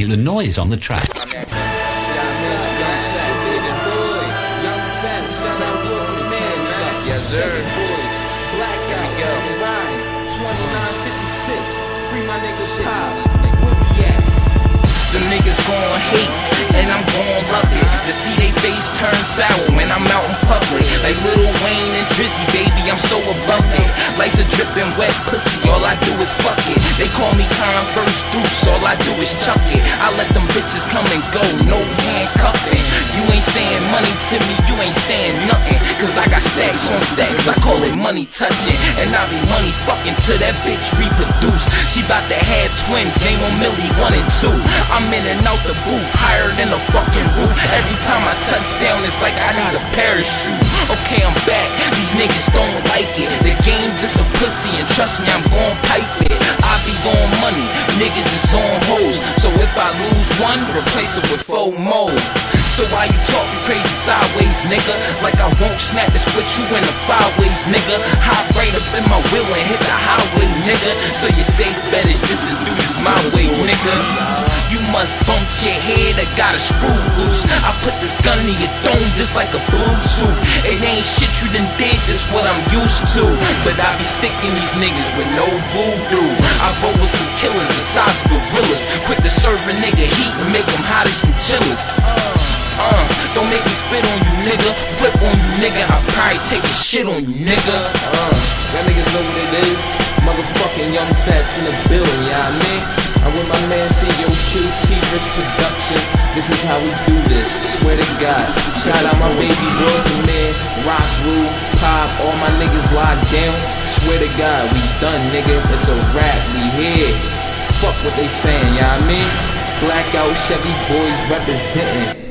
The noise on the track. Yes, sir. Black out, Ryan, 2956. Free my nigga Pop. Where we at? The niggas gon' hate, and I'm gon' love it. To see they face turn sour when I'm out in public. Like Lil Wayne and Drizzy, baby, I'm so above it. Life's a drippin' wet pussy, all I do is fuck it. They call me Converse Deuce, all I do is chuck it. I let them bitches come and go, no handcuffing. You ain't saying money to me, you ain't saying nothing. Cause I got stacks on stacks, I call it money touching. And I be money fucking till that bitch reproduce. She bout to have twins, name on Millie 1 and 2. I'm in and out the booth, higher than a fucking roof. Every time I touch down, it's like I need a parachute. Okay, I'm back, these niggas don't like it. The game just a pussy, and trust me, I'm gon' pipe it. I be on money, niggas is on hoes. So if I lose one, replace it with 4 more. So why you talking crazy sideways, nigga? Like I won't snap and split you in the 5 ways, nigga. Hop right up in my wheel and hit the highway, nigga. So your safe bet is just to do this my way, nigga. You must bump your head, I got a screw loose. I put this gun in your dome just like a Bluetooth. It ain't shit you done did, this what I'm used to. But I be sticking these niggas with no voodoo. I roll with some killers the size of gorillas. Quick to serve a nigga heat and make them hot as chinchillas. Don't make me spit on you, nigga. Flip on you, nigga. I'll probably take a shit on you, nigga. Y'all niggas know what it is. Motherfucking young fats in the building, you know what I mean? I'm with my man CEO QT Rich Productions. This is how we do this, swear to God. Shout out my baby boy, man, Rock Rule, Pop, all my niggas locked down. Swear to God, we done, nigga. It's a rap, we here. Fuck what they saying, you know what I mean? Blackout Chevy boys representing.